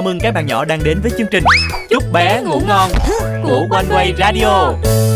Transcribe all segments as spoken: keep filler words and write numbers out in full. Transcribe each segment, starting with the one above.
mừng các bạn nhỏ đang đến với chương trình Chúc bé ngủ ngon của One Way Radio.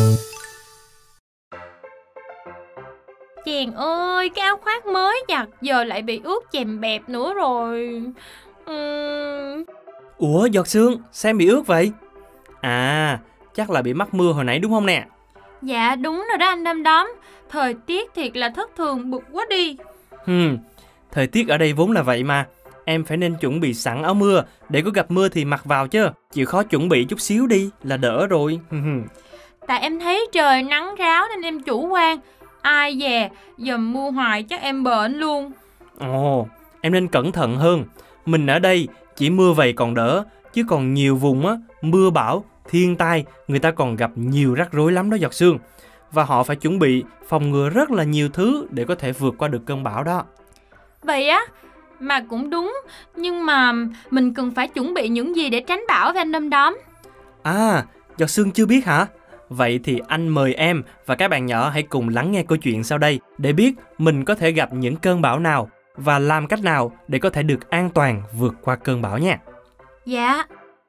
Chàng ơi, cái áo khoác mới giặt giờ lại bị ướt chèm bẹp nữa rồi. uhm... Ủa Giọt Sương, sao em bị ướt vậy? À, chắc là bị mắc mưa hồi nãy đúng không nè? Dạ đúng rồi đó anh Đom Đóm. Thời tiết thiệt là thất thường, bực quá đi. Hmm, thời tiết ở đây vốn là vậy mà. Em phải nên chuẩn bị sẵn áo mưa, để có gặp mưa thì mặc vào chứ. Chịu khó chuẩn bị chút xíu đi là đỡ rồi. Tại em thấy trời nắng ráo nên em chủ quan. Ai dè, dầm mưa hoài chắc em bệnh luôn. Ồ, em nên cẩn thận hơn. Mình ở đây chỉ mưa vầy còn đỡ, chứ còn nhiều vùng á, mưa bão, thiên tai, người ta còn gặp nhiều rắc rối lắm đó Giọt Sương. Và họ phải chuẩn bị phòng ngừa rất là nhiều thứ để có thể vượt qua được cơn bão đó. Vậy á, mà cũng đúng. Nhưng mà mình cần phải chuẩn bị những gì để tránh bão với anh Đom Đóm? À, Giọt Sương chưa biết hả? Vậy thì anh mời em và các bạn nhỏ hãy cùng lắng nghe câu chuyện sau đây để biết mình có thể gặp những cơn bão nào và làm cách nào để có thể được an toàn vượt qua cơn bão nha. Dạ.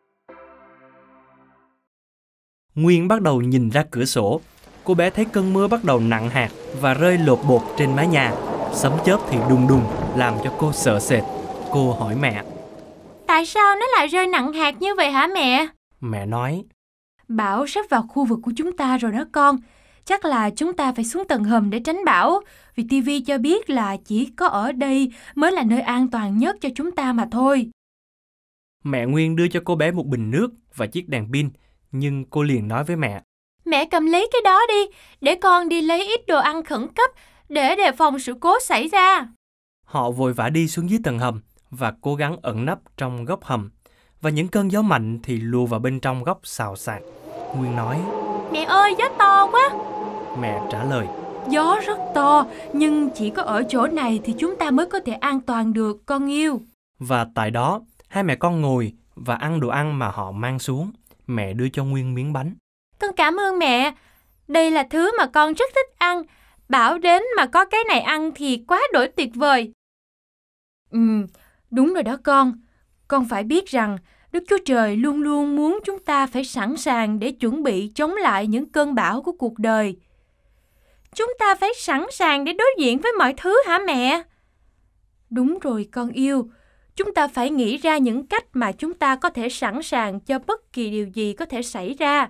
Nguyên bắt đầu nhìn ra cửa sổ. Cô bé thấy cơn mưa bắt đầu nặng hạt và rơi lột bột trên mái nhà. Sấm chớp thì đùng đùng làm cho cô sợ sệt. Cô hỏi mẹ. Tại sao nó lại rơi nặng hạt như vậy hả mẹ? Mẹ nói. Bão sắp vào khu vực của chúng ta rồi đó con. Chắc là chúng ta phải xuống tầng hầm để tránh bão. Vì tivi cho biết là chỉ có ở đây mới là nơi an toàn nhất cho chúng ta mà thôi. Mẹ Nguyên đưa cho cô bé một bình nước và chiếc đèn pin. Nhưng cô liền nói với mẹ. Mẹ cầm lấy cái đó đi, để con đi lấy ít đồ ăn khẩn cấp để đề phòng sự cố xảy ra. Họ vội vã đi xuống dưới tầng hầm và cố gắng ẩn nấp trong góc hầm. Và những cơn gió mạnh thì lùa vào bên trong góc xào xạc. Nguyên nói. Mẹ ơi, gió to quá. Mẹ trả lời. Gió rất to, nhưng chỉ có ở chỗ này thì chúng ta mới có thể an toàn được, con yêu. Và tại đó, hai mẹ con ngồi và ăn đồ ăn mà họ mang xuống. Mẹ đưa cho Nguyên miếng bánh. Con cảm ơn mẹ. Đây là thứ mà con rất thích ăn. Bảo đến mà có cái này ăn thì quá đổi tuyệt vời. Ừ, đúng rồi đó con. Con phải biết rằng Đức Chúa Trời luôn luôn muốn chúng ta phải sẵn sàng để chuẩn bị chống lại những cơn bão của cuộc đời. Chúng ta phải sẵn sàng để đối diện với mọi thứ hả mẹ? Đúng rồi con yêu. Chúng ta phải nghĩ ra những cách mà chúng ta có thể sẵn sàng cho bất kỳ điều gì có thể xảy ra.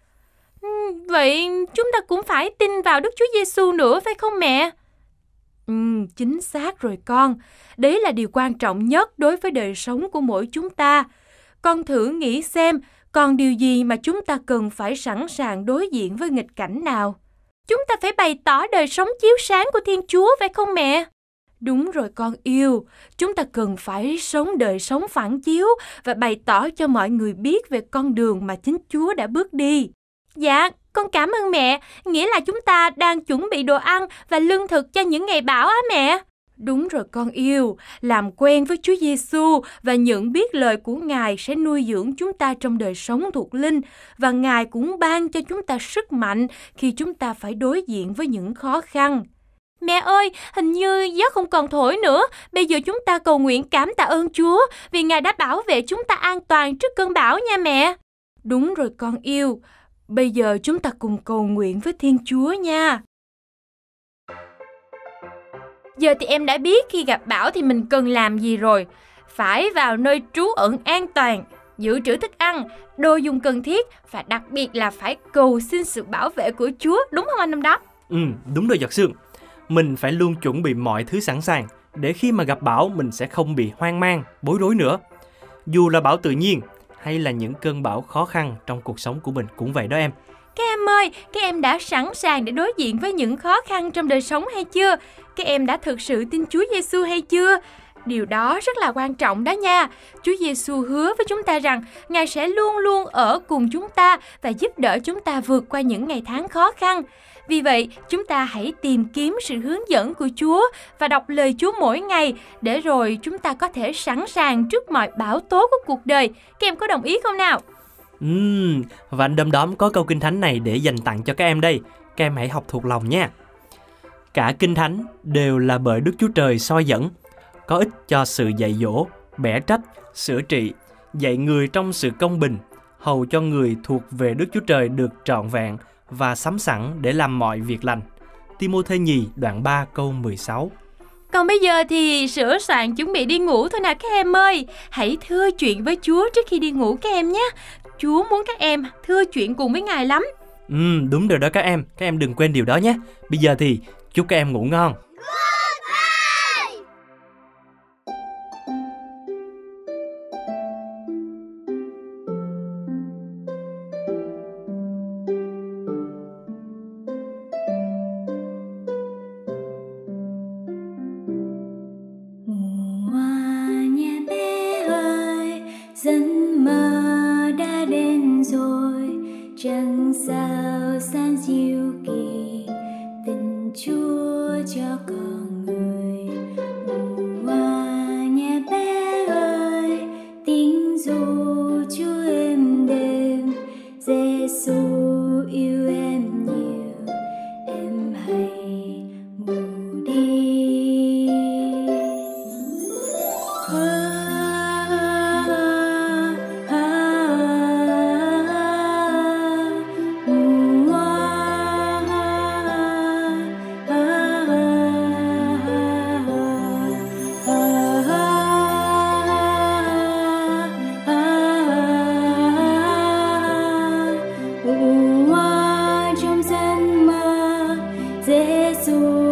Vậy chúng ta cũng phải tin vào Đức Chúa Giêsu nữa phải không mẹ? Ừ, chính xác rồi con. Đấy là điều quan trọng nhất đối với đời sống của mỗi chúng ta. Con thử nghĩ xem, còn điều gì mà chúng ta cần phải sẵn sàng đối diện với nghịch cảnh nào? Chúng ta phải bày tỏ đời sống chiếu sáng của Thiên Chúa phải không mẹ? Đúng rồi con yêu, chúng ta cần phải sống đời sống phản chiếu và bày tỏ cho mọi người biết về con đường mà chính Chúa đã bước đi. Dạ, con cảm ơn mẹ, nghĩa là chúng ta đang chuẩn bị đồ ăn và lương thực cho những ngày bão á mẹ. Đúng rồi con yêu, làm quen với Chúa Giêsu và nhận biết lời của Ngài sẽ nuôi dưỡng chúng ta trong đời sống thuộc linh và Ngài cũng ban cho chúng ta sức mạnh khi chúng ta phải đối diện với những khó khăn. Mẹ ơi, hình như gió không còn thổi nữa. Bây giờ chúng ta cầu nguyện cảm tạ ơn Chúa vì Ngài đã bảo vệ chúng ta an toàn trước cơn bão nha mẹ. Đúng rồi con yêu. Bây giờ chúng ta cùng cầu nguyện với Thiên Chúa nha. Giờ thì em đã biết khi gặp bão thì mình cần làm gì rồi. Phải vào nơi trú ẩn an toàn, dự trữ thức ăn, đồ dùng cần thiết và đặc biệt là phải cầu xin sự bảo vệ của Chúa. Đúng không anh Đom Đóm? Ừ, đúng rồi Giọt Sương. Mình phải luôn chuẩn bị mọi thứ sẵn sàng để khi mà gặp bão mình sẽ không bị hoang mang, bối rối nữa. Dù là bão tự nhiên hay là những cơn bão khó khăn trong cuộc sống của mình cũng vậy đó em. Các em ơi, các em đã sẵn sàng để đối diện với những khó khăn trong đời sống hay chưa? Các em đã thực sự tin Chúa Giêsu hay chưa? Điều đó rất là quan trọng đó nha. Chúa Giêsu hứa với chúng ta rằng Ngài sẽ luôn luôn ở cùng chúng ta và giúp đỡ chúng ta vượt qua những ngày tháng khó khăn. Vì vậy, chúng ta hãy tìm kiếm sự hướng dẫn của Chúa và đọc lời Chúa mỗi ngày để rồi chúng ta có thể sẵn sàng trước mọi bão tố của cuộc đời. Các em có đồng ý không nào? Uhm, và anh Đom Đóm có câu kinh thánh này để dành tặng cho các em đây. Các em hãy học thuộc lòng nha. Cả kinh thánh đều là bởi Đức Chúa Trời soi dẫn, có ích cho sự dạy dỗ, bẻ trách, sửa trị, dạy người trong sự công bình, hầu cho người thuộc về Đức Chúa Trời được trọn vẹn và sắm sẵn để làm mọi việc lành. Ti-mô-thê nhì đoạn ba câu mười sáu. Còn bây giờ thì sửa soạn chuẩn bị đi ngủ thôi nào các em ơi. Hãy thưa chuyện với Chúa trước khi đi ngủ các em nhé. Chúa muốn các em thưa chuyện cùng với Ngài lắm. Ừ, đúng rồi đó các em. Các em đừng quên điều đó nhé. Bây giờ thì chúc các em ngủ ngon. Giấc mơ đã đến rồi, trăng sao sáng diệu kỳ, tình Chúa cho con người. Hoa nhà bé ơi, tiếng ru Chúa êm đềm, Giêsu yêu em nhiều, em hãy ngủ đi. Giêsu